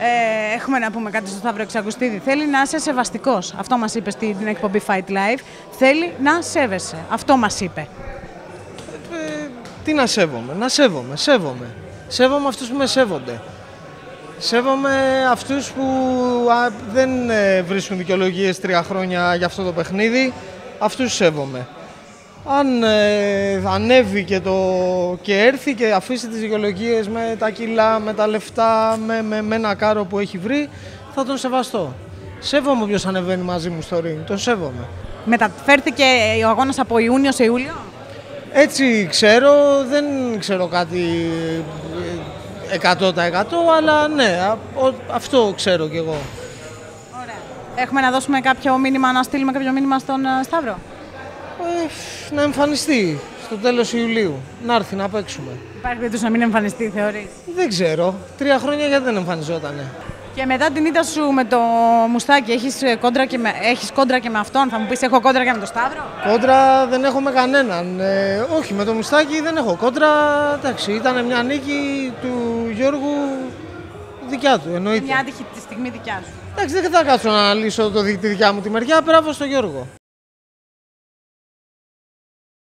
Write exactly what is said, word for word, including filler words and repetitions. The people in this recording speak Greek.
Ε, έχουμε να πούμε κάτι στο Σταύρο Εξακουστίδη. Θέλει να είσαι σεβαστικός. Αυτό μας είπε στην την εκπομπή Fight Live. Θέλει να σέβεσαι. Αυτό μας είπε. Ε, τι να σέβομαι, να σέβομαι, σέβομαι. Σέβομαι αυτούς που με σέβονται. Σέβομαι αυτούς που α, δεν ε, βρίσκουν δικαιολογίες τρία χρόνια για αυτό το παιχνίδι. Αυτούς σέβομαι. Αν ε, ανέβει και, το, και έρθει και αφήσει τις δικαιολογίες με τα κιλά, με τα λεφτά, με, με, με ένα κάρο που έχει βρει, θα τον σεβαστώ. Σέβομαι όποιος ανεβαίνει μαζί μου στο ring, τον σέβομαι. Μεταφέρθηκε ο αγώνας από Ιούνιο σε Ιούλιο. Έτσι ξέρω, δεν ξέρω κάτι εκατό τοις εκατό, αλλά ναι, αυτό ξέρω κι εγώ. Ωραία. Έχουμε να δώσουμε κάποιο μήνυμα, να στείλουμε κάποιο μήνυμα στον Σταύρο. Ε, να εμφανιστεί στο τέλος Ιουλίου, να έρθει να παίξουμε. Υπάρχει περίπτωση να μην εμφανιστεί, θεωρείς? Δεν ξέρω. Τρία χρόνια γιατί δεν εμφανιζότανε. Και μετά την ήττα σου με το Μουστάκι, έχεις κόντρα και με, έχεις κόντρα και με αυτόν? Θα μου πεις, έχω κόντρα και με τον Σταύρο. Κόντρα δεν έχω με κανέναν. Ε, όχι, με το Μουστάκι δεν έχω κόντρα. Εντάξει, ήταν μια νίκη του Γιώργου δικιά του, εννοείται. Μια άτυχη τη στιγμή δικιά σου. Εντάξει, δεν θα κάτσω να αναλύσω το, τη δικιά μου τη μεριά. Μπράβο στο Γιώργο.